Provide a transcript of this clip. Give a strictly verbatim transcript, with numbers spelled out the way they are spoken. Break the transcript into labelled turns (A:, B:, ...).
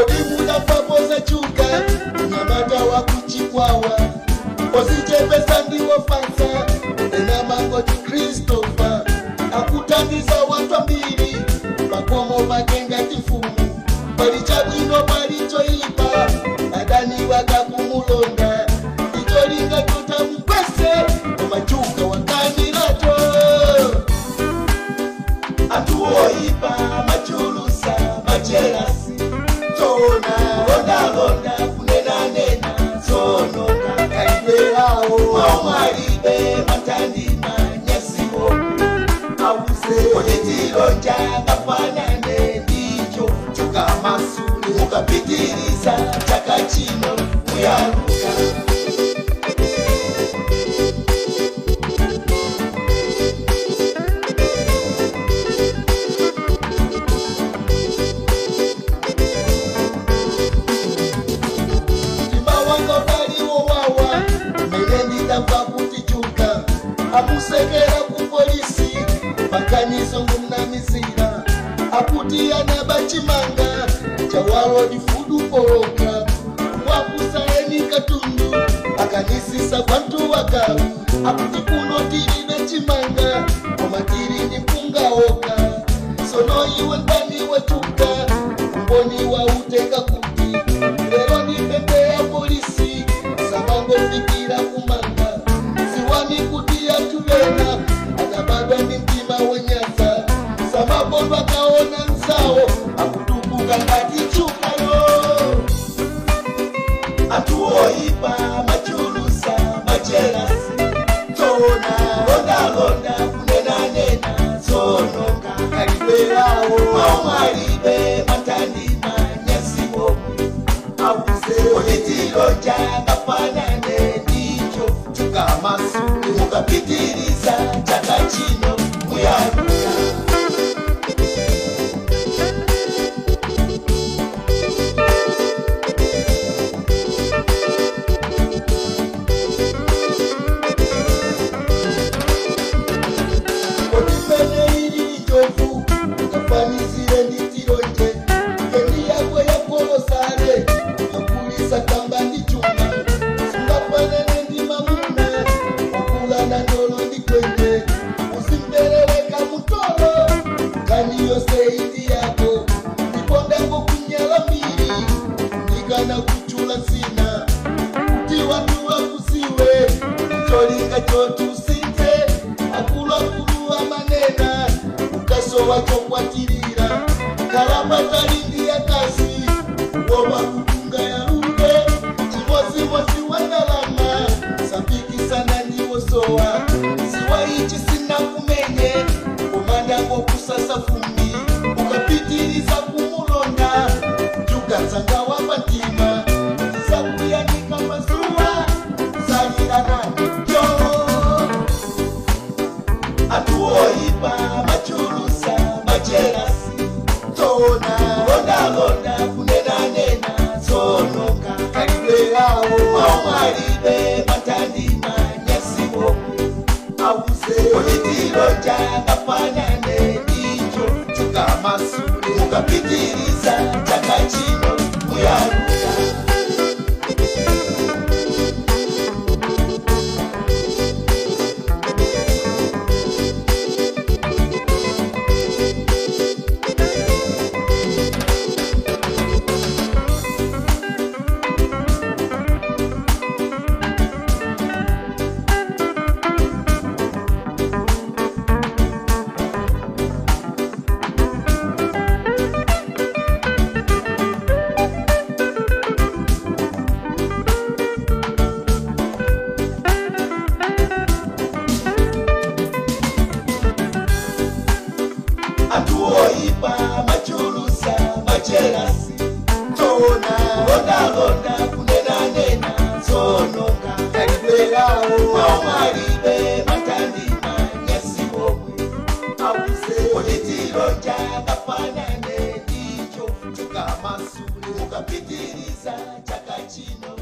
A: Odimuna papoza chuka Nyamata wa kuchikwawa Ozichepesa ndiwo fansa Ena mangoti Christopher Akutangiza watu mbili Makomo makenga tifumu Palichabuino palichoipa Adani wakakumulonda Icholinga tuta mkwese Omachuka wakanilato Atuoipa machulusa machelasi Tona londa londa kunena nena Sononga kalibelao Maumalibe matandima nyesiwo Awuse Oditironja kafanane Ndicho chuka masuli Mukapitiliza chakachino Muyaruka Amusekera ku polisi Makanizo ngumnamizira Akuti anabachimanga Chawalo difudu poroka Wakusaeni katundu Akanisisa bantu wakaru Akuti kuno tiri bechimanga Omatiri ni punga oka Sono iwe ndani wachuka Mboni wa uteka kuti Lero ni pepe ya polisi Sabango fikira kumanga Siwani kutia tuwena Anababa ni mtima wenyasa Sababu wakaona nsao Akutubuka ngati chuka yo Atuoipa machulusa machelasi Tona londa londa kunena nena Sononga kalibelao Maumalibe matandima nyesiwo Awuse Oditironja kafanane Ndicho chuka masuli Mukapitiliza chakachino Muyaruka Odipene ili ijovu Mukafanizire nditironje Keni yakwe ya kolosale Yokulisa kamba ndichuma Sungafanene ndima mume Wakulana ndolo ndikwenye Usimbeleleka mutolo Kani yose idi yako Nipondango kunyala mbili Nikana kuchula sina Kuti watu wakusiwe Cholinga chotu sinte Akula kuruwa manena Ukaso wacho kwa tirira Kalapata lindi ya kasi Uoba kukunga ya uke Chimosi mosi wanalama Sambiki sana niwo soa Siwa ichi sina kumenye Umandango kusasa fumi Ukapitiliza kumulonda Juga zanga wapatima Sabu ya nika mazua Zalira nani yo Atuoipa machulusa machelasi Tona londa londa kunena nena Sononga kalibelao Maumalibe matandima nyesiwo Awuse Oditironja kafanane Ndicho chuka masuli Mukapitiliza chakachino Muyaruka Atuoipa machulusa machelasi Tona londa londa kunena nena Sononga kalibelao Maumalibe matandima nyesiwo Awuse Oditironja kafanane Ndicho chuka masuli Mukapitiliza chakachino